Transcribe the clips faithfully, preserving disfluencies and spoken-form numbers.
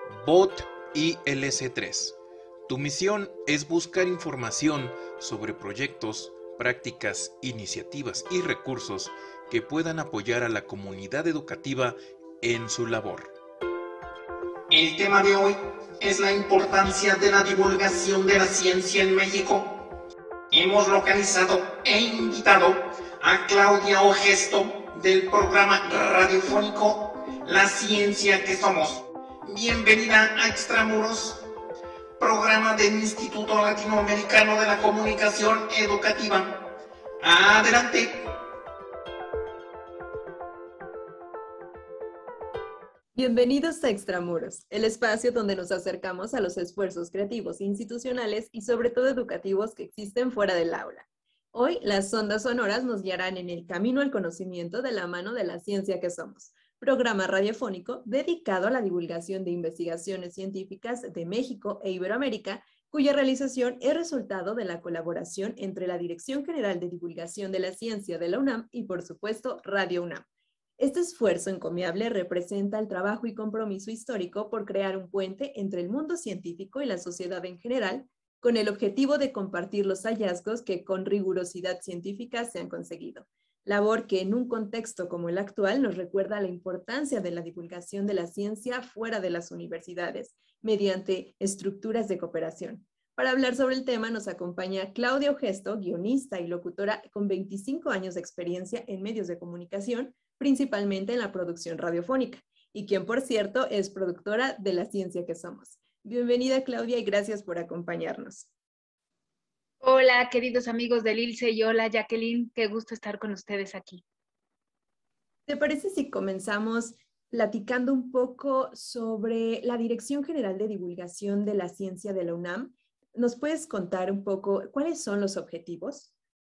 B O T I L C tres. Tu misión es buscar información sobre proyectos, prácticas, iniciativas y recursos que puedan apoyar a la comunidad educativa en su labor. El tema de hoy es la importancia de la divulgación de la ciencia en México. Hemos localizado e invitado a Claudia Ogesto del programa radiofónico La Ciencia que Somos. Bienvenida a Extramuros, programa del Instituto Latinoamericano de la Comunicación Educativa. Adelante. Bienvenidos a Extramuros, el espacio donde nos acercamos a los esfuerzos creativos, institucionales y sobre todo educativos que existen fuera del aula. Hoy, las ondas sonoras nos guiarán en el camino al conocimiento de la mano de La Ciencia que Somos, programa radiofónico dedicado a la divulgación de investigaciones científicas de México e Iberoamérica, cuya realización es resultado de la colaboración entre la Dirección General de Divulgación de la Ciencia de la UNAM y, por supuesto, Radio UNAM. Este esfuerzo encomiable representa el trabajo y compromiso histórico por crear un puente entre el mundo científico y la sociedad en general, con el objetivo de compartir los hallazgos que con rigurosidad científica se han conseguido. Labor que en un contexto como el actual nos recuerda la importancia de la divulgación de la ciencia fuera de las universidades, mediante estructuras de cooperación. Para hablar sobre el tema nos acompaña Claudia Ogesto, guionista y locutora con veinticinco años de experiencia en medios de comunicación, principalmente en la producción radiofónica, y quien, por cierto, es productora de La Ciencia que Somos. Bienvenida, Claudia, y gracias por acompañarnos. Hola, queridos amigos del ILCE, y hola, Jacqueline, qué gusto estar con ustedes aquí. ¿Te parece si comenzamos platicando un poco sobre la Dirección General de Divulgación de la Ciencia de la UNAM? ¿Nos puedes contar un poco cuáles son los objetivos?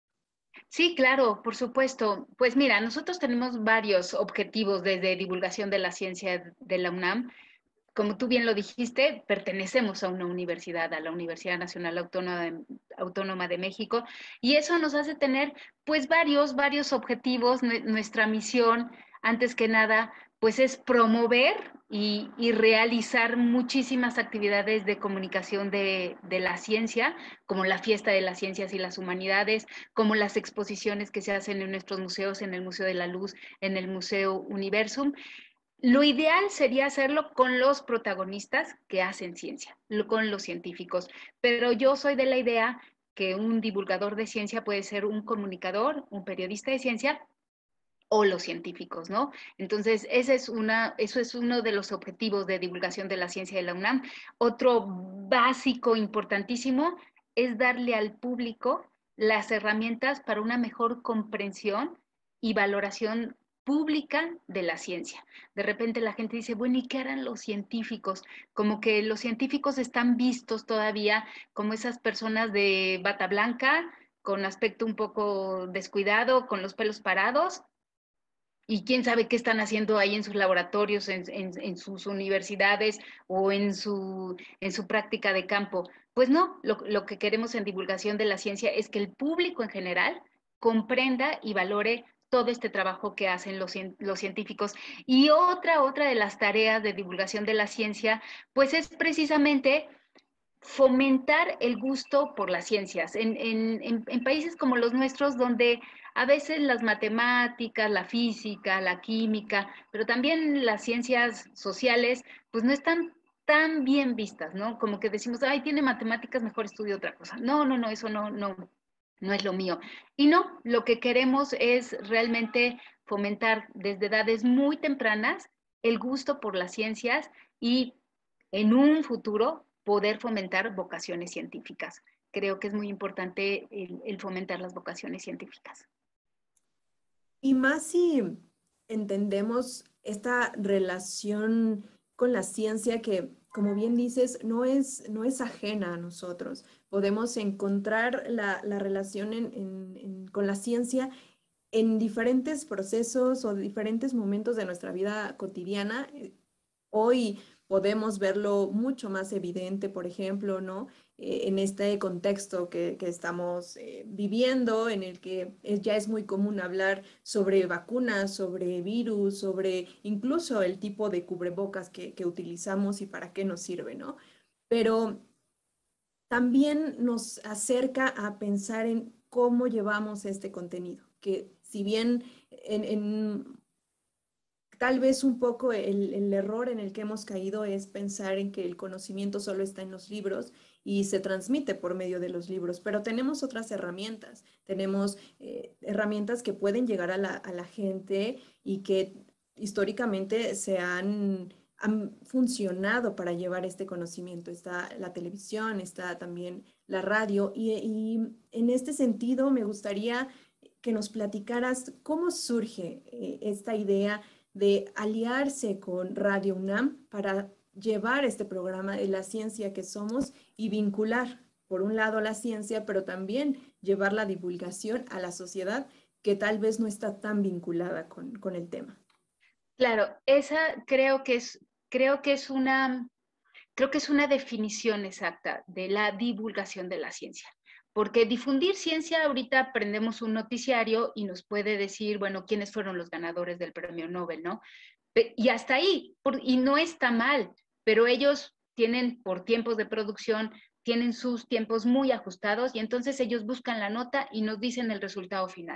Sí, claro, por supuesto. Pues mira, nosotros tenemos varios objetivos desde divulgación de la ciencia de la UNAM. Como tú bien lo dijiste, pertenecemos a una universidad, a la Universidad Nacional Autónoma de, Autónoma de México, y eso nos hace tener pues varios, varios objetivos. Nuestra misión, antes que nada, pues es promover y, y realizar muchísimas actividades de comunicación de, de la ciencia, como la Fiesta de las Ciencias y las Humanidades, como las exposiciones que se hacen en nuestros museos, en el Museo de la Luz, en el Museo Universum. Lo ideal sería hacerlo con los protagonistas que hacen ciencia, con los científicos, pero yo soy de la idea que un divulgador de ciencia puede ser un comunicador, un periodista de ciencia o los científicos, ¿no? Entonces, ese es una, eso es uno de los objetivos de divulgación de la ciencia de la UNAM. Otro básico, importantísimo, es darle al público las herramientas para una mejor comprensión y valoración pública de la ciencia. De repente la gente dice, bueno, ¿y qué harán los científicos? Como que los científicos están vistos todavía como esas personas de bata blanca, con aspecto un poco descuidado, con los pelos parados, y quién sabe qué están haciendo ahí en sus laboratorios, en, en, en sus universidades o en su, en su práctica de campo. Pues no, lo, lo que queremos en divulgación de la ciencia es que el público en general comprenda y valore todo este trabajo que hacen los, los científicos. Y otra, otra de las tareas de divulgación de la ciencia, pues es precisamente fomentar el gusto por las ciencias. En, en, en, en países como los nuestros, donde a veces las matemáticas, la física, la química, pero también las ciencias sociales, pues no están tan bien vistas, ¿no? Como que decimos, ay, tiene matemáticas, mejor estudio otra cosa. No, no, no, eso no, no, no es lo mío. Y no, lo que queremos es realmente fomentar desde edades muy tempranas el gusto por las ciencias y en un futuro poder fomentar vocaciones científicas. Creo que es muy importante el, el fomentar las vocaciones científicas. Y más si entendemos esta relación con la ciencia que, como bien dices, no es, no es ajena a nosotros. Podemos encontrar la, la relación en, en, en, con la ciencia en diferentes procesos o diferentes momentos de nuestra vida cotidiana. Hoy podemos verlo mucho más evidente, por ejemplo, ¿no? Eh, en este contexto que, que estamos eh, viviendo, en el que es, ya es muy común hablar sobre vacunas, sobre virus, sobre incluso el tipo de cubrebocas que, que utilizamos y para qué nos sirve, ¿no? Pero también nos acerca a pensar en cómo llevamos este contenido, que si bien en, en tal vez un poco el, el, error en el que hemos caído es pensar en que el conocimiento solo está en los libros y se transmite por medio de los libros, pero tenemos otras herramientas, tenemos eh, herramientas que pueden llegar a la, a la gente y que históricamente se han, han funcionado para llevar este conocimiento. Está la televisión, está también la radio y, y en este sentido me gustaría que nos platicaras cómo surge eh, esta idea de aliarse con Radio UNAM para llevar este programa de la ciencia que somos y vincular, por un lado, la ciencia, pero también llevar la divulgación a la sociedad que tal vez no está tan vinculada con, con el tema. Claro, esa creo que es, creo que es una, creo que es una definición exacta de la divulgación de la ciencia. Porque difundir ciencia, ahorita prendemos un noticiario y nos puede decir, bueno, quiénes fueron los ganadores del premio Nobel, ¿no? Y hasta ahí, por, y no está mal, pero ellos tienen por tiempos de producción, tienen sus tiempos muy ajustados y entonces ellos buscan la nota y nos dicen el resultado final.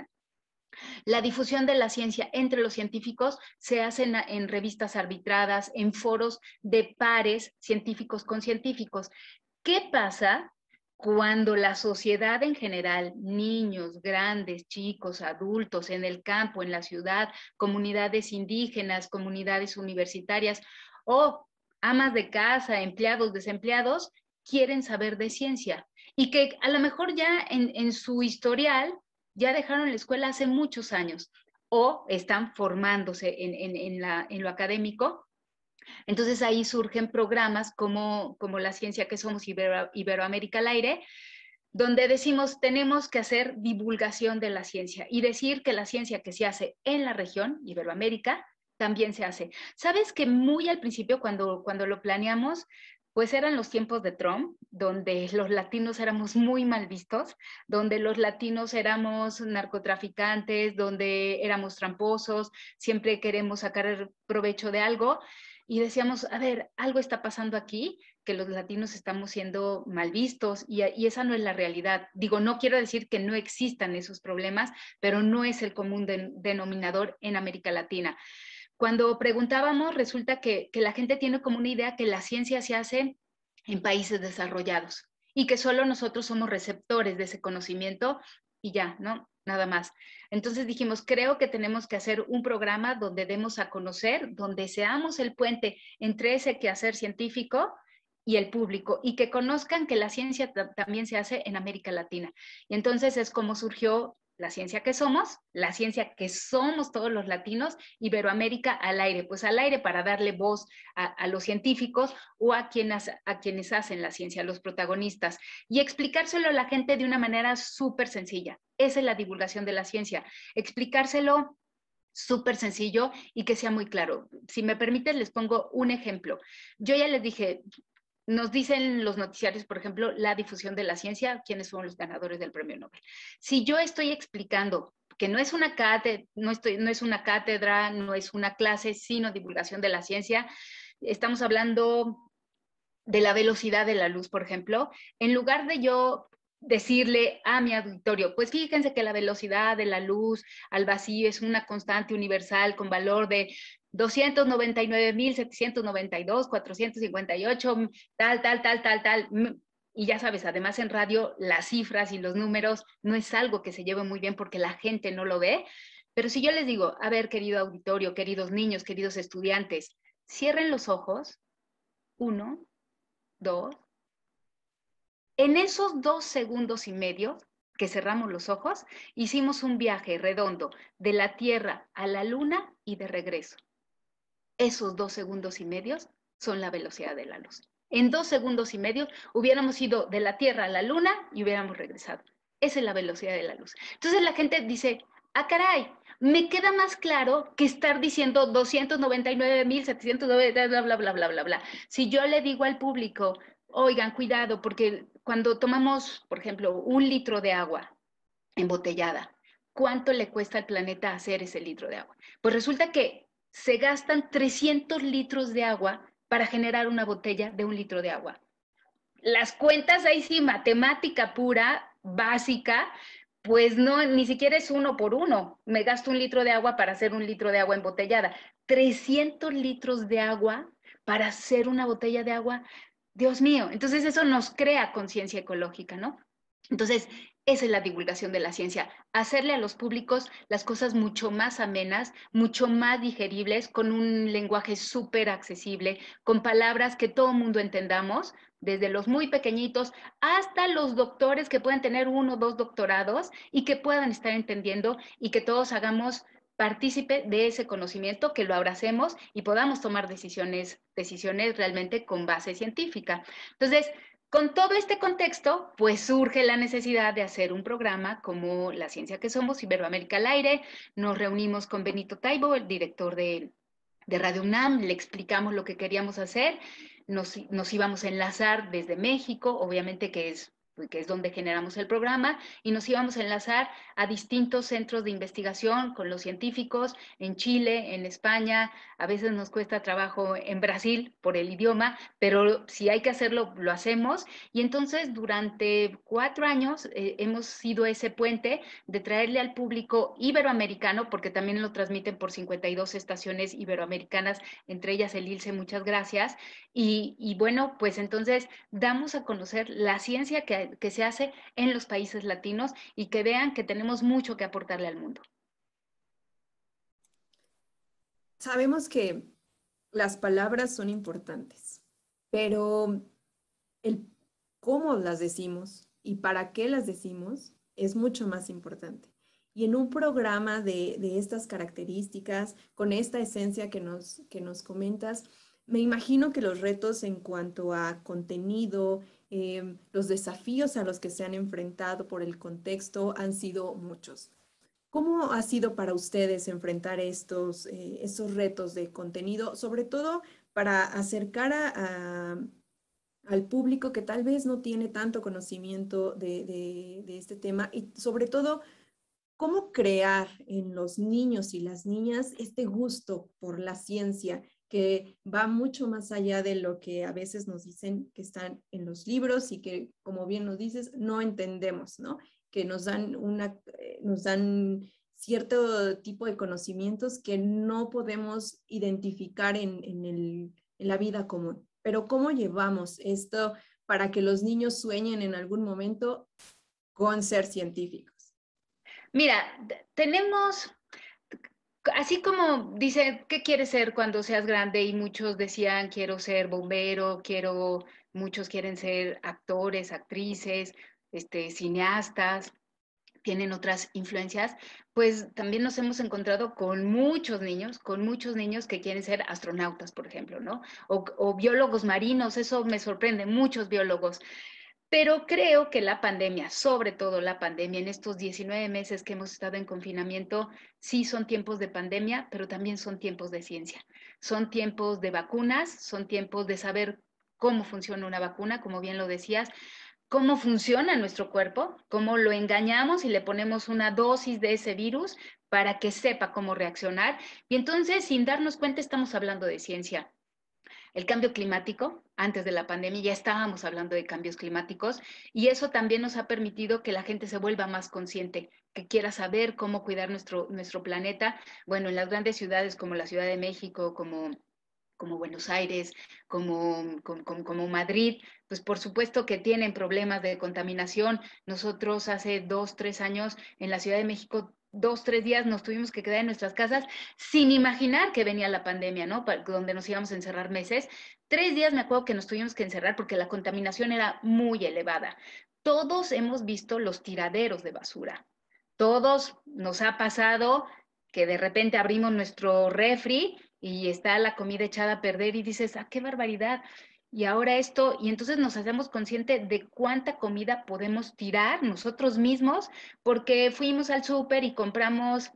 La difusión de la ciencia entre los científicos se hace en, en revistas arbitradas, en foros de pares científicos con científicos. ¿Qué pasa cuando la sociedad en general, niños, grandes, chicos, adultos, en el campo, en la ciudad, comunidades indígenas, comunidades universitarias o amas de casa, empleados, desempleados, quieren saber de ciencia? Y que a lo mejor ya en, en su historial ya dejaron la escuela hace muchos años o están formándose en, en, en, la, en lo académico. Entonces ahí surgen programas como, como La Ciencia que Somos, Ibero, Iberoamérica al Aire, donde decimos tenemos que hacer divulgación de la ciencia y decir que la ciencia que se hace en la región, Iberoamérica, también se hace. ¿Sabes que muy al principio cuando, cuando lo planeamos, pues eran los tiempos de Trump, donde los latinos éramos muy mal vistos, donde los latinos éramos narcotraficantes, donde éramos tramposos, siempre queremos sacar provecho de algo? Y decíamos, a ver, algo está pasando aquí, que los latinos estamos siendo mal vistos y, y esa no es la realidad. Digo, no quiero decir que no existan esos problemas, pero no es el común de, denominador en América Latina. Cuando preguntábamos, resulta que, que la gente tiene como una idea que la ciencia se hace en países desarrollados y que solo nosotros somos receptores de ese conocimiento y ya, ¿no? Nada más. Entonces dijimos, creo que tenemos que hacer un programa donde demos a conocer, donde seamos el puente entre ese quehacer científico y el público, y que conozcan que la ciencia también se hace en América Latina. Y entonces es como surgió La Ciencia que Somos, la ciencia que somos todos los latinos, Iberoamérica al aire, pues al aire para darle voz a, a los científicos o a quienes, a quienes hacen la ciencia, a los protagonistas, y explicárselo a la gente de una manera súper sencilla. Esa es la divulgación de la ciencia, explicárselo súper sencillo y que sea muy claro. Si me permites, les pongo un ejemplo. Yo ya les dije, nos dicen los noticiarios, por ejemplo, la difusión de la ciencia, quiénes fueron los ganadores del premio Nobel. Si yo estoy explicando que no es una cátedra, no, estoy, no es una cátedra, no es una clase, sino divulgación de la ciencia, estamos hablando de la velocidad de la luz, por ejemplo, en lugar de yo decirle a mi auditorio, pues fíjense que la velocidad de la luz al vacío es una constante universal con valor de doscientos noventa y nueve mil setecientos noventa y dos, cuatrocientos cincuenta y ocho, tal, tal, tal, tal, tal. Y ya sabes, además en radio las cifras y los números no es algo que se lleve muy bien porque la gente no lo ve. Pero si yo les digo, a ver, querido auditorio, queridos niños, queridos estudiantes, cierren los ojos, uno, dos. En esos dos segundos y medio que cerramos los ojos, hicimos un viaje redondo de la Tierra a la Luna y de regreso. Esos dos segundos y medios son la velocidad de la luz. En dos segundos y medio hubiéramos ido de la Tierra a la Luna y hubiéramos regresado. Esa es la velocidad de la luz. Entonces la gente dice, ah, caray, me queda más claro que estar diciendo doscientos noventa y nueve mil setecientos noventa, bla, bla, bla, bla, bla, bla. Si yo le digo al público, oigan, cuidado, porque cuando tomamos, por ejemplo, un litro de agua embotellada, ¿cuánto le cuesta al planeta hacer ese litro de agua? Pues resulta que se gastan trescientos litros de agua para generar una botella de un litro de agua. Las cuentas ahí sí, matemática pura, básica, pues no, ni siquiera es uno por uno. Me gasto un litro de agua para hacer un litro de agua embotellada. trescientos litros de agua para hacer una botella de agua. Dios mío, entonces eso nos crea conciencia ecológica, ¿no? Entonces, esa es la divulgación de la ciencia, hacerle a los públicos las cosas mucho más amenas, mucho más digeribles, con un lenguaje súper accesible, con palabras que todo mundo entendamos, desde los muy pequeñitos hasta los doctores que pueden tener uno o dos doctorados y que puedan estar entendiendo y que todos hagamos partícipe de ese conocimiento, que lo abracemos y podamos tomar decisiones, decisiones realmente con base científica. Entonces, con todo este contexto, pues surge la necesidad de hacer un programa como La Ciencia que Somos, Iberoamérica al Aire. Nos reunimos con Benito Taibo, el director de, de Radio UNAM, le explicamos lo que queríamos hacer, nos, nos íbamos a enlazar desde México, obviamente que es que es donde generamos el programa, y nos íbamos a enlazar a distintos centros de investigación con los científicos en Chile, en España, a veces nos cuesta trabajo en Brasil por el idioma, pero si hay que hacerlo, lo hacemos, y entonces durante cuatro años eh, hemos sido ese puente de traerle al público iberoamericano, porque también lo transmiten por cincuenta y dos estaciones iberoamericanas, entre ellas el ILSE, muchas gracias, y, y bueno, pues entonces damos a conocer la ciencia que que se hace en los países latinos y que vean que tenemos mucho que aportarle al mundo. Sabemos que las palabras son importantes, pero el cómo las decimos y para qué las decimos es mucho más importante. Y en un programa de, de estas características, con esta esencia que nos, que nos comentas, me imagino que los retos en cuanto a contenido, eh, los desafíos a los que se han enfrentado por el contexto han sido muchos. ¿Cómo ha sido para ustedes enfrentar estos, eh, estos retos de contenido, sobre todo para acercar a, a, al público que tal vez no tiene tanto conocimiento de, de, de este tema y sobre todo cómo crear en los niños y las niñas este gusto por la ciencia que va mucho más allá de lo que a veces nos dicen que están en los libros y que, como bien nos dices, no entendemos, ¿no? Que nos dan, una, nos dan cierto tipo de conocimientos que no podemos identificar en, en, el, en la vida común. Pero ¿cómo llevamos esto para que los niños sueñen en algún momento con ser científicos? Mira, tenemos, así como dice, ¿qué quieres ser cuando seas grande? Y muchos decían, quiero ser bombero, quiero, muchos quieren ser actores, actrices, este, cineastas, tienen otras influencias, pues también nos hemos encontrado con muchos niños, con muchos niños que quieren ser astronautas, por ejemplo, ¿no? O, o biólogos marinos, eso me sorprende, muchos biólogos. Pero creo que la pandemia, sobre todo la pandemia, en estos diecinueve meses que hemos estado en confinamiento, sí son tiempos de pandemia, pero también son tiempos de ciencia. Son tiempos de vacunas, son tiempos de saber cómo funciona una vacuna, como bien lo decías, cómo funciona nuestro cuerpo, cómo lo engañamos y le ponemos una dosis de ese virus para que sepa cómo reaccionar. Y entonces, sin darnos cuenta, estamos hablando de ciencia. El cambio climático, antes de la pandemia ya estábamos hablando de cambios climáticos y eso también nos ha permitido que la gente se vuelva más consciente, que quiera saber cómo cuidar nuestro, nuestro planeta. Bueno, en las grandes ciudades como la Ciudad de México, como como Buenos Aires, como, como, como Madrid, pues por supuesto que tienen problemas de contaminación. Nosotros hace dos, tres años en la Ciudad de México, dos, tres días nos tuvimos que quedar en nuestras casas sin imaginar que venía la pandemia, ¿no? Donde nos íbamos a encerrar meses. Tres días me acuerdo que nos tuvimos que encerrar porque la contaminación era muy elevada. Todos hemos visto los tiraderos de basura. Todos nos ha pasado que de repente abrimos nuestro refri y está la comida echada a perder y dices, ¡ah, qué barbaridad! y ahora esto, y entonces nos hacemos conscientes de cuánta comida podemos tirar nosotros mismos porque fuimos al súper y compramos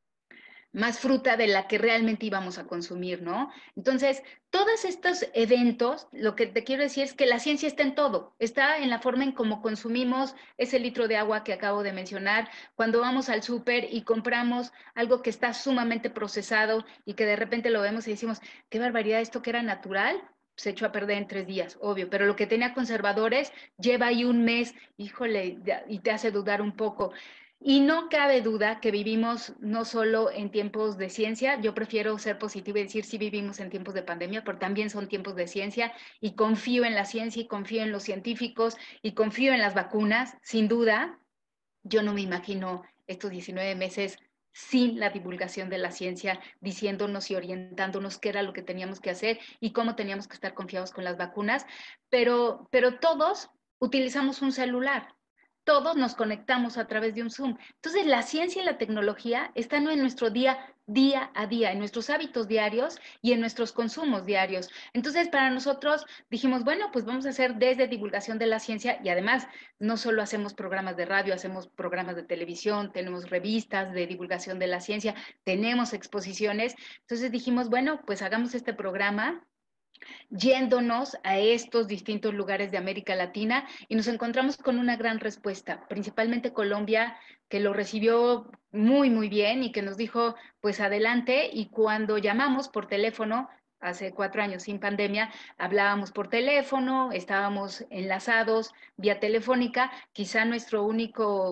más fruta de la que realmente íbamos a consumir, ¿no? Entonces, todos estos eventos, lo que te quiero decir es que la ciencia está en todo, está en la forma en cómo consumimos ese litro de agua que acabo de mencionar, cuando vamos al súper y compramos algo que está sumamente procesado y que de repente lo vemos y decimos, qué barbaridad, esto que era natural, se echó a perder en tres días, obvio, pero lo que tenía conservadores lleva ahí un mes, híjole, y te hace dudar un poco. Y no cabe duda que vivimos no solo en tiempos de ciencia, yo prefiero ser positiva y decir sí vivimos en tiempos de pandemia, pero también son tiempos de ciencia y confío en la ciencia y confío en los científicos y confío en las vacunas, sin duda. Yo no me imagino estos diecinueve meses sin la divulgación de la ciencia, diciéndonos y orientándonos qué era lo que teníamos que hacer y cómo teníamos que estar confiados con las vacunas, pero, pero todos utilizamos un celular. Todos nos conectamos a través de un Zoom. Entonces, la ciencia y la tecnología están en nuestro día, día a día, en nuestros hábitos diarios y en nuestros consumos diarios. Entonces, para nosotros dijimos, bueno, pues vamos a hacer desde divulgación de la ciencia y además no solo hacemos programas de radio, hacemos programas de televisión, tenemos revistas de divulgación de la ciencia, tenemos exposiciones. Entonces dijimos, bueno, pues hagamos este programa yéndonos a estos distintos lugares de América Latina y nos encontramos con una gran respuesta, principalmente Colombia, que lo recibió muy, muy bien y que nos dijo, pues adelante, y cuando llamamos por teléfono, hace cuatro años sin pandemia, hablábamos por teléfono, estábamos enlazados vía telefónica, quizá nuestro único,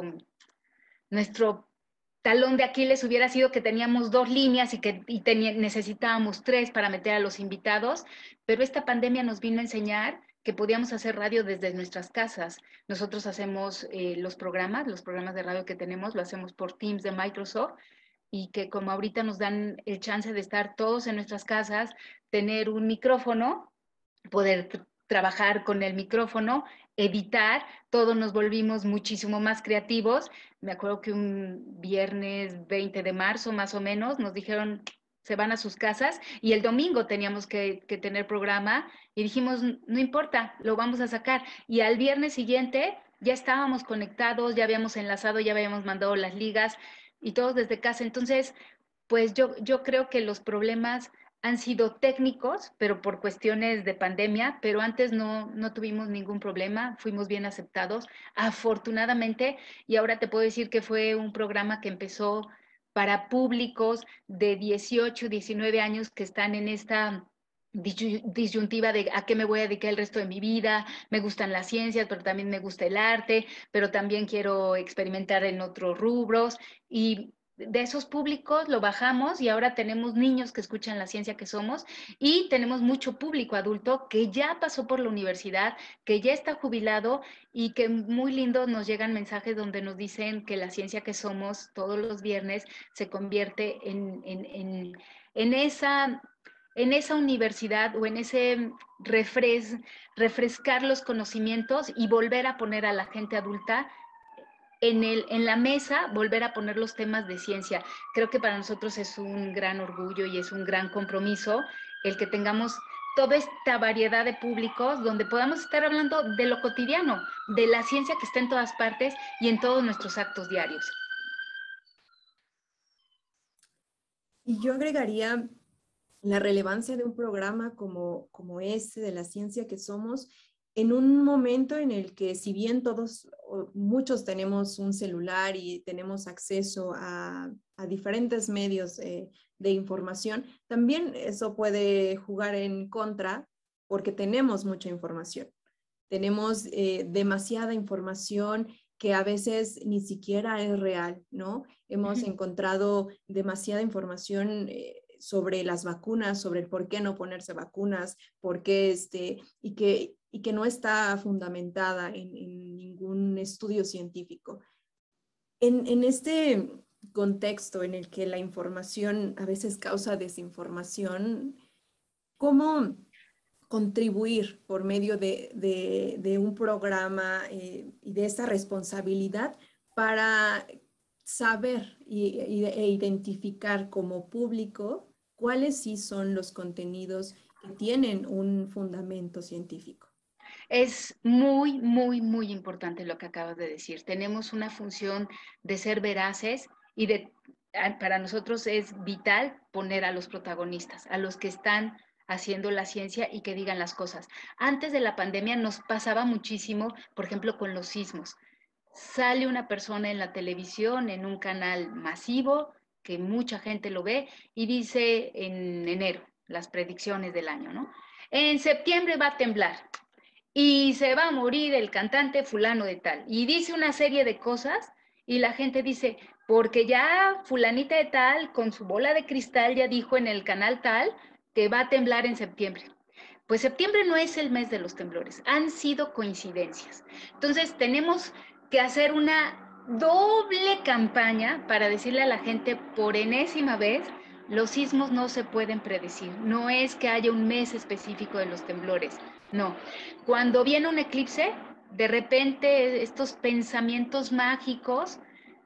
nuestro talón de Aquiles hubiera sido que teníamos dos líneas y que y necesitábamos tres para meter a los invitados, pero esta pandemia nos vino a enseñar que podíamos hacer radio desde nuestras casas. Nosotros hacemos eh, los programas, los programas de radio que tenemos, lo hacemos por Teams de Microsoft y que como ahorita nos dan el chance de estar todos en nuestras casas, tener un micrófono, poder trabajar con el micrófono, editar, todos nos volvimos muchísimo más creativos. Me acuerdo que un viernes veinte de marzo más o menos nos dijeron se van a sus casas y el domingo teníamos que, que tener programa y dijimos no importa, lo vamos a sacar y al viernes siguiente ya estábamos conectados, ya habíamos enlazado, ya habíamos mandado las ligas y todos desde casa. Entonces, pues yo, yo creo que los problemas han sido técnicos, pero por cuestiones de pandemia, pero antes no, no tuvimos ningún problema, fuimos bien aceptados, afortunadamente, y ahora te puedo decir que fue un programa que empezó para públicos de dieciocho, diecinueve años que están en esta disyuntiva de a qué me voy a dedicar el resto de mi vida, me gustan las ciencias, pero también me gusta el arte, pero también quiero experimentar en otros rubros y de esos públicos lo bajamos y ahora tenemos niños que escuchan la ciencia que somos y tenemos mucho público adulto que ya pasó por la universidad, que ya está jubilado y que muy lindo nos llegan mensajes donde nos dicen que la ciencia que somos todos los viernes se convierte en, en, en, en esa... en esa universidad o en ese refres, refrescar los conocimientos y volver a poner a la gente adulta en, el, en la mesa, volver a poner los temas de ciencia. Creo que para nosotros es un gran orgullo y es un gran compromiso el que tengamos toda esta variedad de públicos donde podamos estar hablando de lo cotidiano, de la ciencia que está en todas partes y en todos nuestros actos diarios. Y yo agregaría la relevancia de un programa como, como este, de la ciencia que somos, en un momento en el que si bien todos, muchos tenemos un celular y tenemos acceso a, a diferentes medios eh, de información, también eso puede jugar en contra porque tenemos mucha información. Tenemos eh, demasiada información que a veces ni siquiera es real, ¿no? Hemos uh-huh. encontrado demasiada información eh, sobre las vacunas, sobre el por qué no ponerse vacunas, por qué este, y que, y que no está fundamentada en, en ningún estudio científico. En, en este contexto en el que la información a veces causa desinformación, ¿cómo contribuir por medio de, de, de un programa eh, y de esta responsabilidad para saber y, y, e identificar como público cuáles sí son los contenidos que tienen un fundamento científico. Es muy, muy, muy importante lo que acabas de decir. Tenemos una función de ser veraces y de, para nosotros es vital poner a los protagonistas, a los que están haciendo la ciencia y que digan las cosas. Antes de la pandemia nos pasaba muchísimo, por ejemplo, con los sismos. Sale una persona en la televisión, en un canal masivo, que mucha gente lo ve, y dice en enero, las predicciones del año, ¿no? En septiembre va a temblar y se va a morir el cantante fulano de tal. Y dice una serie de cosas y la gente dice, porque ya fulanita de tal, con su bola de cristal, ya dijo en el canal tal que va a temblar en septiembre. Pues septiembre no es el mes de los temblores, han sido coincidencias. Entonces tenemos que hacer una doble campaña para decirle a la gente por enésima vez, los sismos no se pueden predecir, no es que haya un mes específico de los temblores, no. Cuando viene un eclipse, de repente estos pensamientos mágicos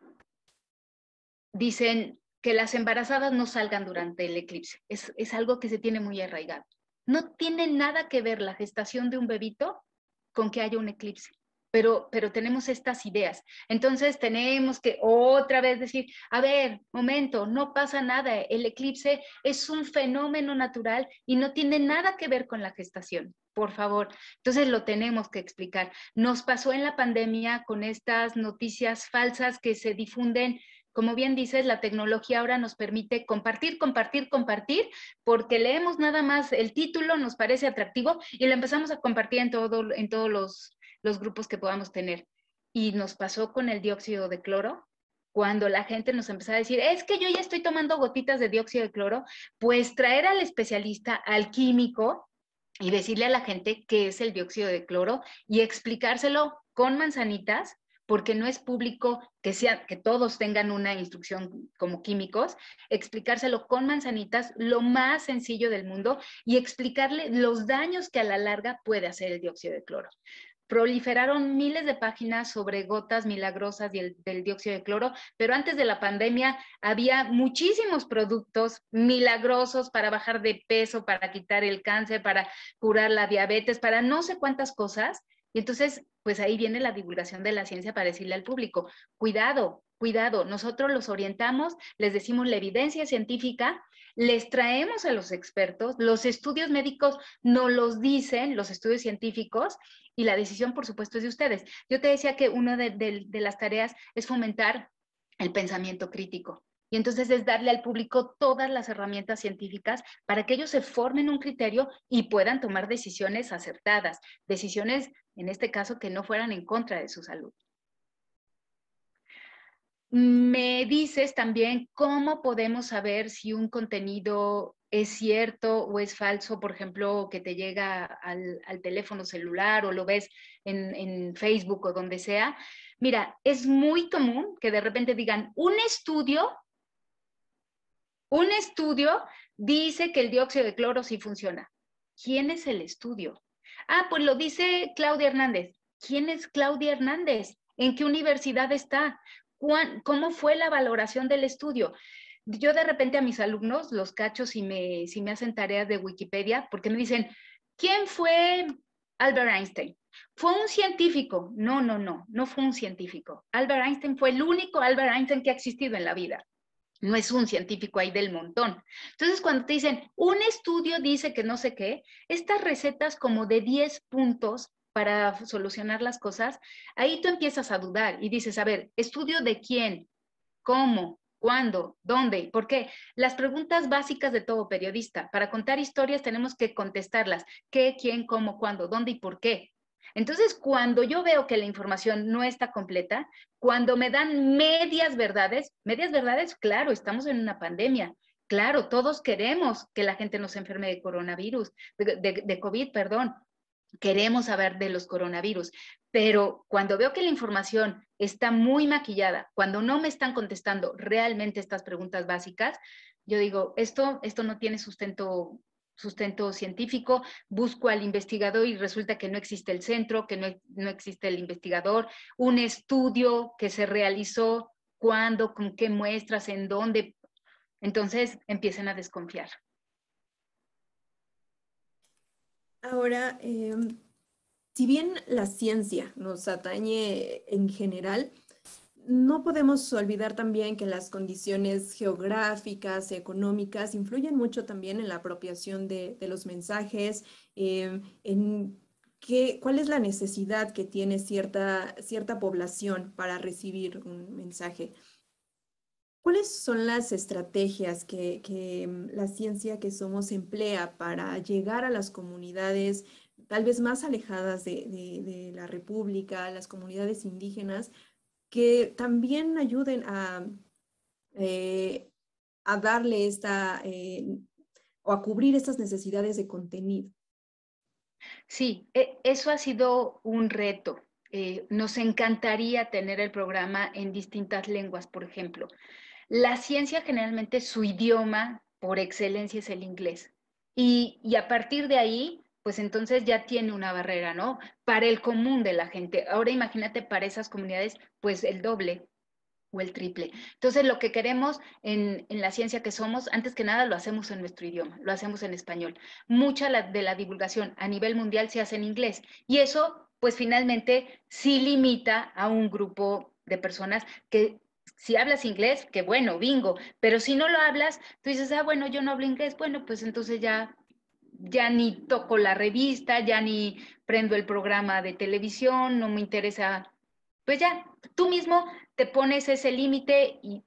dicen que las embarazadas no salgan durante el eclipse, es, es algo que se tiene muy arraigado. No tiene nada que ver la gestación de un bebito con que haya un eclipse. Pero, pero tenemos estas ideas. Entonces tenemos que otra vez decir, a ver, momento, no pasa nada. El eclipse es un fenómeno natural y no tiene nada que ver con la gestación, por favor. Entonces lo tenemos que explicar. Nos pasó en la pandemia con estas noticias falsas que se difunden. Como bien dices, la tecnología ahora nos permite compartir, compartir, compartir, porque leemos nada más el título, nos parece atractivo y lo empezamos a compartir en, todo, en todos los, los grupos que podamos tener. Y nos pasó con el dióxido de cloro, cuando la gente nos empezó a decir, es que yo ya estoy tomando gotitas de dióxido de cloro, pues traer al especialista, al químico, y decirle a la gente qué es el dióxido de cloro y explicárselo con manzanitas, porque no es público que, sea, que todos tengan una instrucción como químicos, explicárselo con manzanitas, lo más sencillo del mundo, y explicarle los daños que a la larga puede hacer el dióxido de cloro. Proliferaron miles de páginas sobre gotas milagrosas y el, del dióxido de cloro, pero antes de la pandemia había muchísimos productos milagrosos para bajar de peso, para quitar el cáncer, para curar la diabetes, para no sé cuántas cosas. Y entonces, pues ahí viene la divulgación de la ciencia para decirle al público, cuidado, cuidado, nosotros los orientamos, les decimos la evidencia científica, les traemos a los expertos, los estudios médicos nos los dicen, los estudios científicos, y la decisión, por supuesto, es de ustedes. Yo te decía que una de, de, de las tareas es fomentar el pensamiento crítico. Y entonces es darle al público todas las herramientas científicas para que ellos se formen un criterio y puedan tomar decisiones acertadas, decisiones, en este caso, que no fueran en contra de su salud. Me dices también cómo podemos saber si un contenido es cierto o es falso, por ejemplo, que te llega al, al teléfono celular o lo ves en, en Facebook o donde sea. Mira, es muy común que de repente digan, un estudio, un estudio dice que el dióxido de cloro sí funciona. ¿Quién es el estudio? Ah, pues lo dice Claudia Hernández. ¿Quién es Claudia Hernández? ¿En qué universidad está? ¿Cómo fue la valoración del estudio? Yo de repente a mis alumnos los cacho si me, si me hacen tareas de Wikipedia, porque me dicen, ¿quién fue Albert Einstein? ¿Fue un científico? No, no, no, no fue un científico. Albert Einstein fue el único Albert Einstein que ha existido en la vida. No es un científico ahí del montón. Entonces, cuando te dicen, un estudio dice que no sé qué, estas recetas como de diez puntos para solucionar las cosas, ahí tú empiezas a dudar y dices, a ver, ¿estudio de quién? ¿Cómo? ¿Cuándo? ¿Dónde? ¿Por qué? Las preguntas básicas de todo periodista. Para contar historias tenemos que contestarlas. ¿Qué, quién, cómo, cuándo, dónde y por qué? Entonces, cuando yo veo que la información no está completa, cuando me dan medias verdades, medias verdades, claro, estamos en una pandemia. Claro, todos queremos que la gente no se enferme de coronavirus, de, de, de COVID, perdón. Queremos saber de los coronavirus, pero cuando veo que la información está muy maquillada, cuando no me están contestando realmente estas preguntas básicas, yo digo, esto, esto no tiene sustento, sustento científico, busco al investigador y resulta que no existe el centro, que no, no existe el investigador, un estudio que se realizó, cuándo, con qué muestras, en dónde, entonces empiezan a desconfiar. Ahora, eh, si bien la ciencia nos atañe en general, no podemos olvidar también que las condiciones geográficas, económicas, influyen mucho también en la apropiación de, de los mensajes, eh, en qué, cuál es la necesidad que tiene cierta, cierta población para recibir un mensaje. ¿Cuáles son las estrategias que, que, mm, la ciencia que somos emplea para llegar a las comunidades tal vez más alejadas de, de- de la República, las comunidades indígenas, que también ayuden a, eh, a darle esta, eh, o a cubrir estas necesidades de contenido? Sí, e- eso ha sido un reto. Eh, nos encantaría tener el programa en distintas lenguas, por ejemplo. La ciencia generalmente su idioma por excelencia es el inglés. Y, y a partir de ahí, pues entonces ya tiene una barrera, ¿no? Para el común de la gente. Ahora imagínate para esas comunidades, pues el doble o el triple. Entonces, lo que queremos en, en la ciencia que somos, antes que nada, lo hacemos en nuestro idioma, lo hacemos en español. Mucha la, de la divulgación a nivel mundial se hace en inglés y eso, pues finalmente, sí limita a un grupo de personas que si hablas inglés, que bueno, bingo, pero si no lo hablas, tú dices, ah, bueno, yo no hablo inglés, bueno, pues entonces ya, ya ni toco la revista, ya ni prendo el programa de televisión, no me interesa, pues ya, tú mismo te pones ese límite y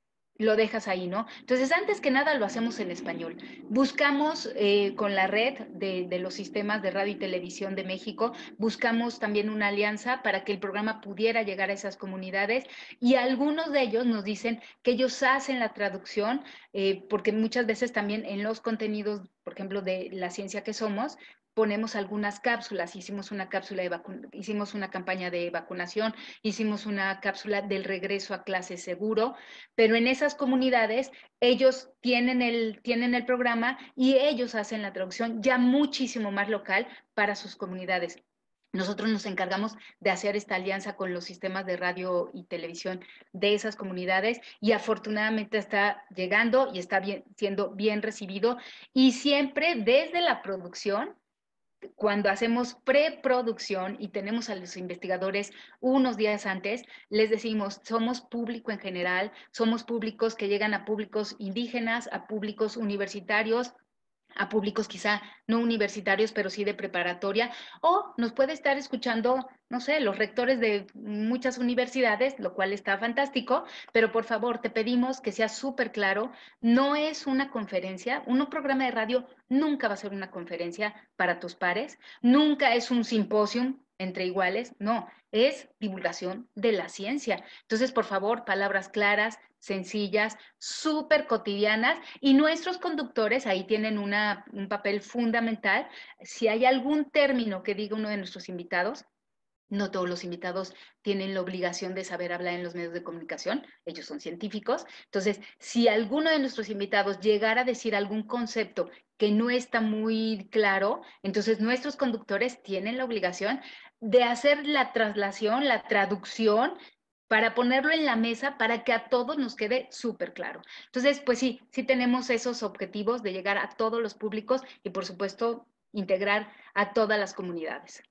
lo dejas ahí, ¿no? Entonces, antes que nada, lo hacemos en español. Buscamos eh, con la red de, de los sistemas de radio y televisión de México, buscamos también una alianza para que el programa pudiera llegar a esas comunidades y algunos de ellos nos dicen que ellos hacen la traducción, eh, porque muchas veces también en los contenidos, por ejemplo, de la ciencia que somos, ponemos algunas cápsulas, hicimos una cápsula de vacu- hicimos una campaña de vacunación, hicimos una cápsula del regreso a clase seguro, pero en esas comunidades ellos tienen el, tienen el programa y ellos hacen la traducción ya muchísimo más local para sus comunidades. Nosotros nos encargamos de hacer esta alianza con los sistemas de radio y televisión de esas comunidades y afortunadamente está llegando y está bien, siendo bien recibido y siempre desde la producción cuando hacemos preproducción y tenemos a los investigadores unos días antes, les decimos, somos público en general, somos públicos que llegan a públicos indígenas, a públicos universitarios, a públicos quizá no universitarios, pero sí de preparatoria, o nos puede estar escuchando, no sé, los rectores de muchas universidades, lo cual está fantástico, pero por favor, te pedimos que sea súper claro, no es una conferencia, un programa de radio nunca va a ser una conferencia para tus pares, nunca es un simposium entre iguales, no, es divulgación de la ciencia. Entonces, por favor, palabras claras, sencillas, súper cotidianas y nuestros conductores ahí tienen una, un papel fundamental. Si hay algún término que diga uno de nuestros invitados, no todos los invitados tienen la obligación de saber hablar en los medios de comunicación, ellos son científicos. Entonces, si alguno de nuestros invitados llegara a decir algún concepto que no está muy claro, entonces nuestros conductores tienen la obligación de hacer la traslación, la traducción para ponerlo en la mesa para que a todos nos quede súper claro. Entonces, pues sí, sí tenemos esos objetivos de llegar a todos los públicos y, por supuesto, integrar a todas las comunidades.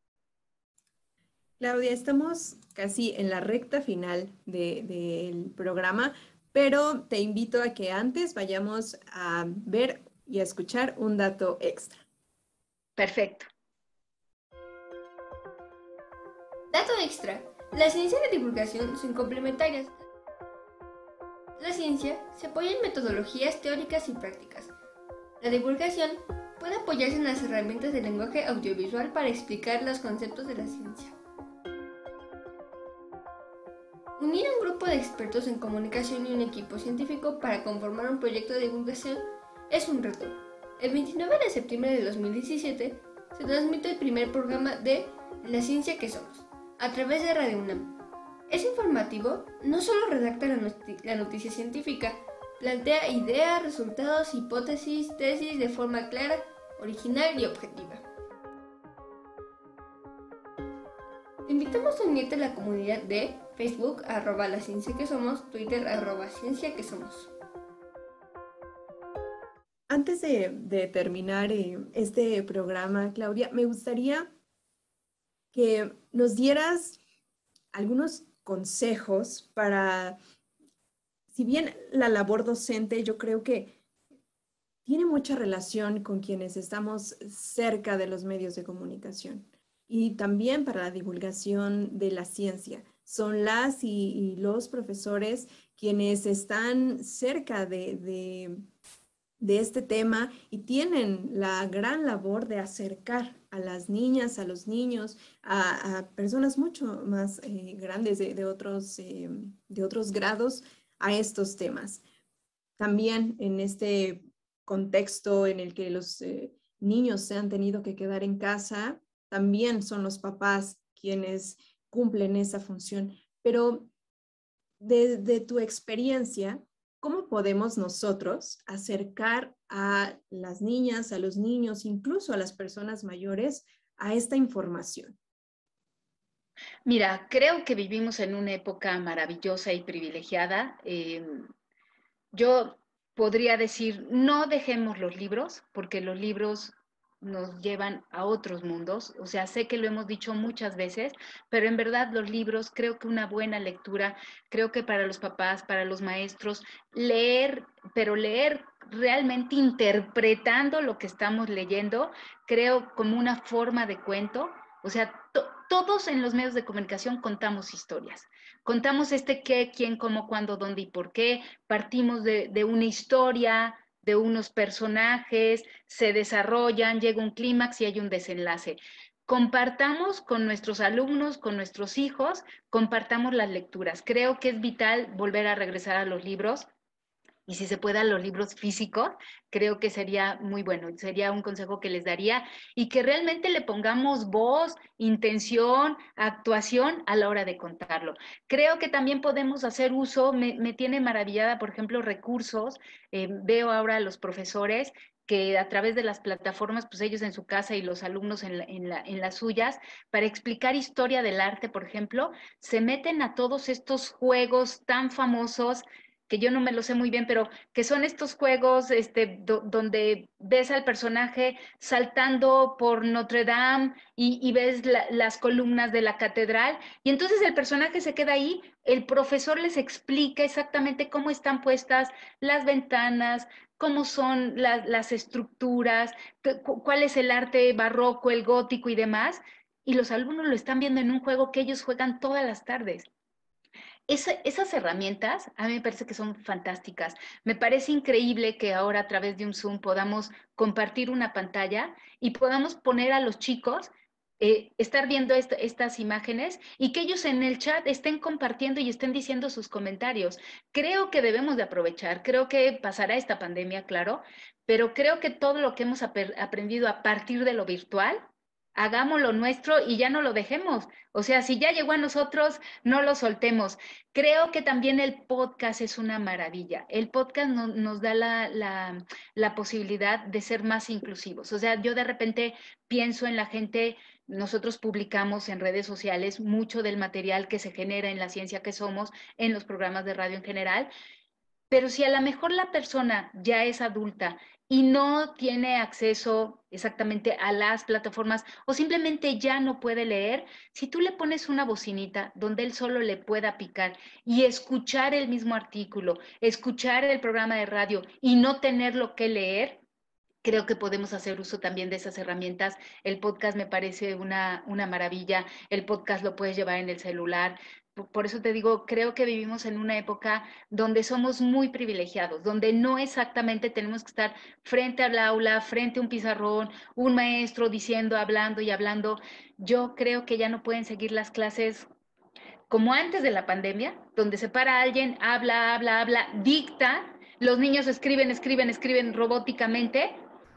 Claudia, estamos casi en la recta final de- del programa, pero te invito a que antes vayamos a ver y a escuchar un dato extra. Perfecto. Dato extra. La ciencia y la divulgación son complementarias. La ciencia se apoya en metodologías teóricas y prácticas. La divulgación puede apoyarse en las herramientas de lenguaje audiovisual para explicar los conceptos de la ciencia. Unir a un grupo de expertos en comunicación y un equipo científico para conformar un proyecto de divulgación es un reto. El veintinueve de septiembre de dos mil diecisiete se transmite el primer programa de La ciencia que somos, a través de Radio UNAM. Es informativo, no solo redacta la, noti- la noticia científica, plantea ideas, resultados, hipótesis, tesis de forma clara, original y objetiva. Te invitamos a unirte a la comunidad de Facebook, arroba la ciencia que somos, Twitter, arroba ciencia que somos. Antes de, de terminar eh, este programa, Claudia, me gustaría que nos dieras algunos consejos para, si bien la labor docente yo creo que tiene mucha relación con quienes estamos cerca de los medios de comunicación y también para la divulgación de la ciencia. Son las y, y los profesores quienes están cerca de, de, de este tema y tienen la gran labor de acercar a las niñas, a los niños, a, a personas mucho más eh, grandes de, de, otros, eh, de otros grados a estos temas. También en este contexto en el que los eh, niños se han tenido que quedar en casa, también son los papás quienes cumplen esa función. Pero desde de tu experiencia, ¿cómo podemos nosotros acercar a las niñas, a los niños, incluso a las personas mayores a esta información? Mira, creo que vivimos en una época maravillosa y privilegiada. Eh, yo podría decir, no dejemos los libros, porque los libros nos llevan a otros mundos. O sea, sé que lo hemos dicho muchas veces, pero en verdad los libros, creo que una buena lectura, creo que para los papás, para los maestros, leer, pero leer realmente interpretando lo que estamos leyendo, creo como una forma de cuento. O sea, to- todos en los medios de comunicación contamos historias. Contamos este qué, quién, cómo, cuándo, dónde y por qué. Partimos de, de una historia, de unos personajes, se desarrollan, llega un clímax y hay un desenlace. Compartamos con nuestros alumnos, con nuestros hijos, compartamos las lecturas. Creo que es vital volver a regresar a los libros. Y si se puede a los libros físicos, creo que sería muy bueno, sería un consejo que les daría y que realmente le pongamos voz, intención, actuación a la hora de contarlo. Creo que también podemos hacer uso, me, me tiene maravillada, por ejemplo, recursos, eh, veo ahora a los profesores que a través de las plataformas, pues ellos en su casa y los alumnos en, la, en, la, en las suyas, para explicar historia del arte, por ejemplo, se meten a todos estos juegos tan famosos que yo no me lo sé muy bien, pero que son estos juegos este, do, donde ves al personaje saltando por Notre Dame y, y ves la, las columnas de la catedral, y entonces el personaje se queda ahí, el profesor les explica exactamente cómo están puestas las ventanas, cómo son la, las estructuras, cuál es el arte barroco, el gótico y demás, y los alumnos lo están viendo en un juego que ellos juegan todas las tardes. Esa, esas herramientas a mí me parece que son fantásticas. Me parece increíble que ahora a través de un Zoom podamos compartir una pantalla y podamos poner a los chicos, eh, estar viendo esta, estas imágenes y que ellos en el chat estén compartiendo y estén diciendo sus comentarios. Creo que debemos de aprovechar, creo que pasará esta pandemia, claro, pero creo que todo lo que hemos ap aprendido a partir de lo virtual, hagámoslo nuestro y ya no lo dejemos. O sea, si ya llegó a nosotros, no lo soltemos. Creo que también el podcast es una maravilla. El podcast no, nos da la, la, la posibilidad de ser más inclusivos. O sea, yo de repente pienso en la gente, nosotros publicamos en redes sociales mucho del material que se genera en la ciencia que somos, en los programas de radio en general, pero si a lo mejor la persona ya es adulta y no tiene acceso exactamente a las plataformas o simplemente ya no puede leer, si tú le pones una bocinita donde él solo le pueda picar y escuchar el mismo artículo, escuchar el programa de radio y no tenerlo que leer, creo que podemos hacer uso también de esas herramientas. El podcast me parece una, una maravilla. El podcast lo puedes llevar en el celular. Por eso te digo, creo que vivimos en una época donde somos muy privilegiados, donde no exactamente tenemos que estar frente al aula, frente a un pizarrón, un maestro diciendo, hablando y hablando. Yo creo que ya no pueden seguir las clases como antes de la pandemia, donde se para alguien, habla, habla, habla, dicta, los niños escriben, escriben, escriben robóticamente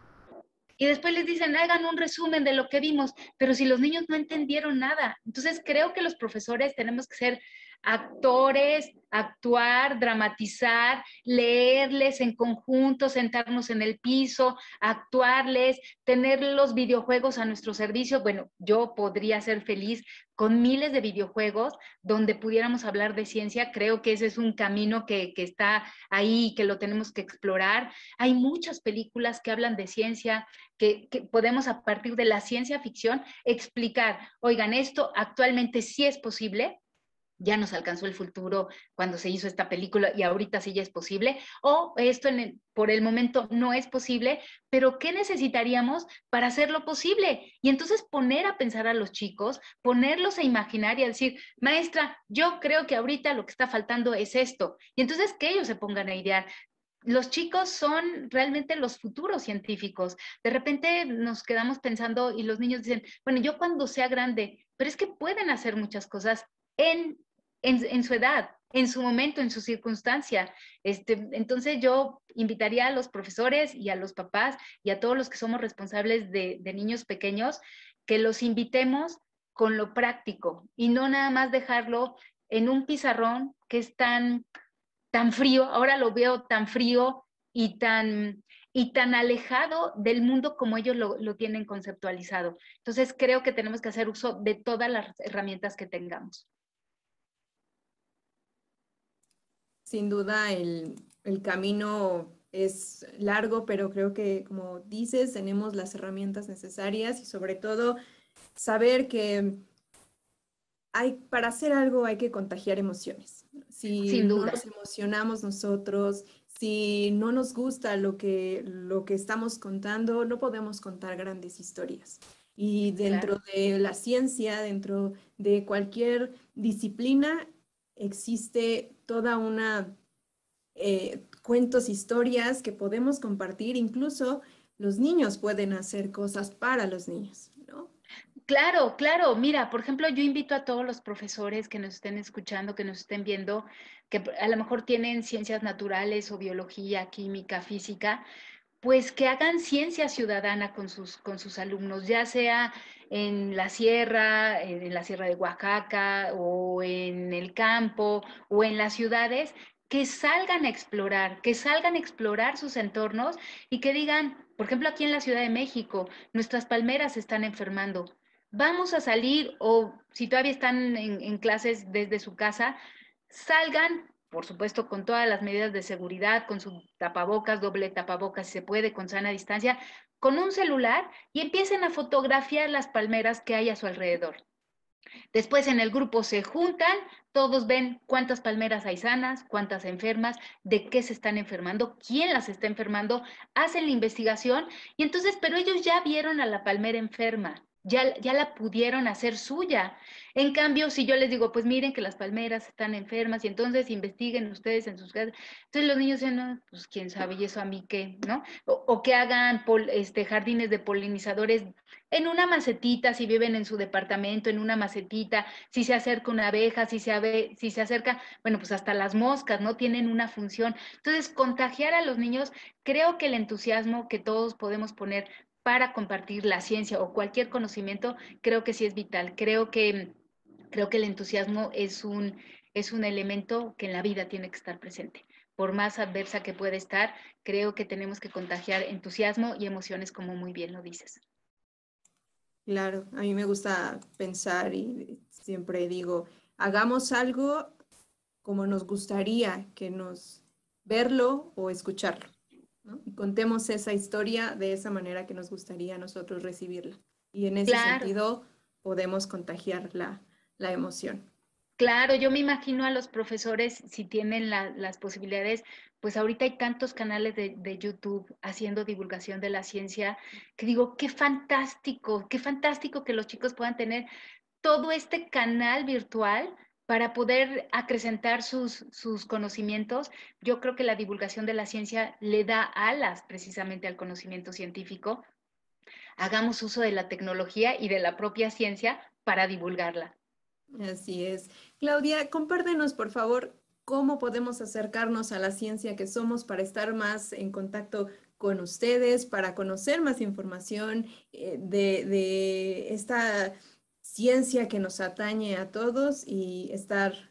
y después les dicen, hagan un resumen de lo que vimos, pero si los niños no entendieron nada. Entonces creo que los profesores tenemos que ser actores, actuar, dramatizar, leerles en conjunto, sentarnos en el piso, actuarles, tener los videojuegos a nuestro servicio. Bueno, yo podría ser feliz con miles de videojuegos donde pudiéramos hablar de ciencia. Creo que ese es un camino que, que está ahí, que lo tenemos que explorar. Hay muchas películas que hablan de ciencia, que, que podemos a partir de la ciencia ficción explicar, oigan, esto actualmente sí es posible, ya nos alcanzó el futuro cuando se hizo esta película y ahorita sí ya es posible, o esto en el, por el momento no es posible, pero ¿qué necesitaríamos para hacerlo posible? Y entonces poner a pensar a los chicos, ponerlos a imaginar y a decir, maestra, yo creo que ahorita lo que está faltando es esto, y entonces que ellos se pongan a idear. Los chicos son realmente los futuros científicos. De repente nos quedamos pensando y los niños dicen, bueno, yo cuando sea grande, pero es que pueden hacer muchas cosas en, en, en su edad, en su momento, en su circunstancia. Este, entonces yo invitaría a los profesores y a los papás y a todos los que somos responsables de, de niños pequeños, que los invitemos con lo práctico y no nada más dejarlo en un pizarrón que es tan tan frío, ahora lo veo tan frío y tan, y tan alejado del mundo como ellos lo, lo tienen conceptualizado. Entonces creo que tenemos que hacer uso de todas las herramientas que tengamos. Sin duda el, el camino es largo, pero creo que, como dices, tenemos las herramientas necesarias y sobre todo saber que hay, para hacer algo hay que contagiar emociones. Si Sin no duda. nos emocionamos nosotros, si no nos gusta lo que, lo que estamos contando, no podemos contar grandes historias. Y dentro Claro. de la ciencia, dentro de cualquier disciplina, existe toda una eh, cuentos, historias que podemos compartir. Incluso los niños pueden hacer cosas para los niños, ¿no? Claro, claro. Mira, por ejemplo, yo invito a todos los profesores que nos estén escuchando, que nos estén viendo, que a lo mejor tienen ciencias naturales o biología, química, física, pues que hagan ciencia ciudadana con sus, con sus alumnos, ya sea en la sierra, en la sierra de Oaxaca o en el campo o en las ciudades, que salgan a explorar, que salgan a explorar sus entornos y que digan, por ejemplo, aquí en la Ciudad de México, nuestras palmeras se están enfermando. Vamos a salir o si todavía están en, en clases desde su casa, salgan, por supuesto, con todas las medidas de seguridad, con su tapabocas, doble tapabocas si se puede, con sana distancia, con un celular y empiecen a fotografiar las palmeras que hay a su alrededor. Después en el grupo se juntan, todos ven cuántas palmeras hay sanas, cuántas enfermas, de qué se están enfermando, quién las está enfermando, hacen la investigación y entonces, pero ellos ya vieron a la palmera enferma. Ya, ya la pudieron hacer suya. En cambio, si yo les digo, pues miren que las palmeras están enfermas y entonces investiguen ustedes en sus casas, entonces los niños dicen, no, pues quién sabe, y eso a mí qué, ¿no? O, o que hagan pol, este, jardines de polinizadores en una macetita, si viven en su departamento, en una macetita, si se acerca una abeja, si se, ave, si se acerca, bueno, pues hasta las moscas, ¿no? Tienen una función. Entonces, contagiar a los niños, creo que el entusiasmo que todos podemos poner para compartir la ciencia o cualquier conocimiento, creo que sí es vital. Creo que, creo que el entusiasmo es un, es un elemento que en la vida tiene que estar presente. Por más adversa que pueda estar, creo que tenemos que contagiar entusiasmo y emociones, como muy bien lo dices. Claro, a mí me gusta pensar y siempre digo, hagamos algo como nos gustaría que nos verlo o escucharlo, ¿no? Y contemos esa historia de esa manera que nos gustaría a nosotros recibirla. Y en ese Claro. sentido podemos contagiar la, la emoción. Claro, yo me imagino a los profesores, si tienen la, las posibilidades, pues ahorita hay tantos canales de, de YouTube haciendo divulgación de la ciencia, que digo, qué fantástico, qué fantástico que los chicos puedan tener todo este canal virtual para poder acrecentar sus, sus conocimientos. Yo creo que la divulgación de la ciencia le da alas precisamente al conocimiento científico. Hagamos uso de la tecnología y de la propia ciencia para divulgarla. Así es. Claudia, compártenos, por favor, cómo podemos acercarnos a la ciencia que somos para estar más en contacto con ustedes, para conocer más información eh, de, de esta ciencia que nos atañe a todos y estar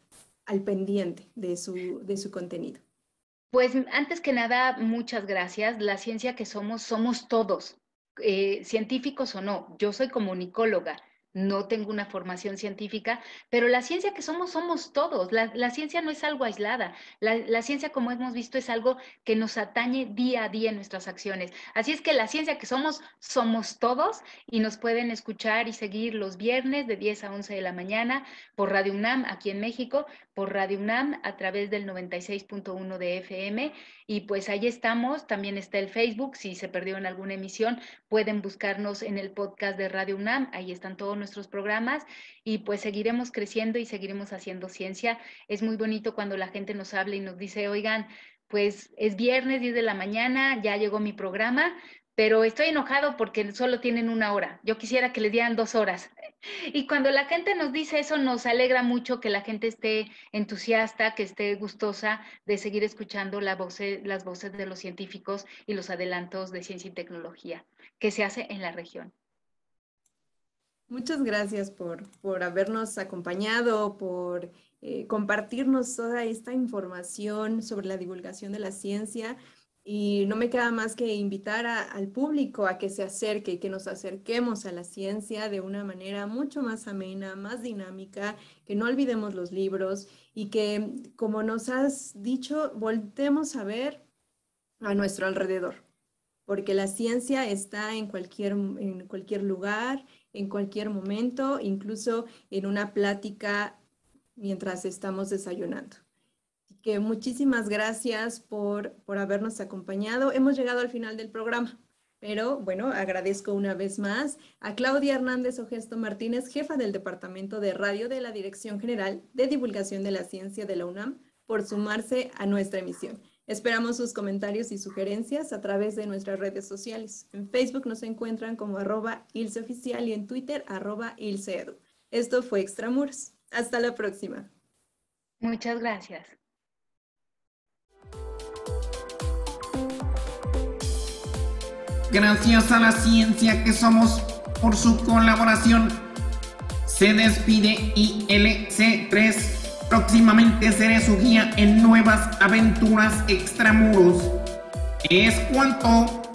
al pendiente de su, de su contenido. Pues antes que nada, muchas gracias. La ciencia que somos, somos todos, eh, científicos o no. Yo soy comunicóloga. No tengo una formación científica, pero la ciencia que somos, somos todos. La, la ciencia no es algo aislada. La, la ciencia, como hemos visto, es algo que nos atañe día a día en nuestras acciones. Así es que la ciencia que somos, somos todos, y nos pueden escuchar y seguir los viernes de diez a once de la mañana por Radio UNAM aquí en México, por Radio UNAM a través del noventa y seis punto uno de F M, y pues ahí estamos. También está el Facebook. Si se perdió en alguna emisión, pueden buscarnos en el podcast de Radio UNAM. Ahí están todos nuestros programas, y pues seguiremos creciendo y seguiremos haciendo ciencia. Es muy bonito cuando la gente nos habla y nos dice, oigan, pues es viernes, diez de la mañana, ya llegó mi programa, pero estoy enojado porque solo tienen una hora. Yo quisiera que les dieran dos horas. Y cuando la gente nos dice eso, nos alegra mucho que la gente esté entusiasta, que esté gustosa de seguir escuchando la voz, las voces de los científicos y los adelantos de ciencia y tecnología que se hace en la región. Muchas gracias por, por habernos acompañado, por eh, compartirnos toda esta información sobre la divulgación de la ciencia. Y no me queda más que invitar a, al público a que se acerque y que nos acerquemos a la ciencia de una manera mucho más amena, más dinámica, que no olvidemos los libros y que, como nos has dicho, voltemos a ver a nuestro alrededor, porque la ciencia está en cualquier, en cualquier lugar, en cualquier momento, incluso en una plática mientras estamos desayunando. Así que muchísimas gracias por, por habernos acompañado. Hemos llegado al final del programa, pero bueno, agradezco una vez más a Claudia Hernández Ogesto Martínez, jefa del Departamento de Radio de la Dirección General de Divulgación de la Ciencia de la UNAM, por sumarse a nuestra emisión. Esperamos sus comentarios y sugerencias a través de nuestras redes sociales. En Facebook nos encuentran como arroba ilseoficial y en Twitter arroba ilseedu. Esto fue Extramuros. Hasta la próxima. Muchas gracias. Gracias a la ciencia que somos por su colaboración. Se despide I L C tres. Próximamente seré su guía en nuevas aventuras extramuros. Es cuanto.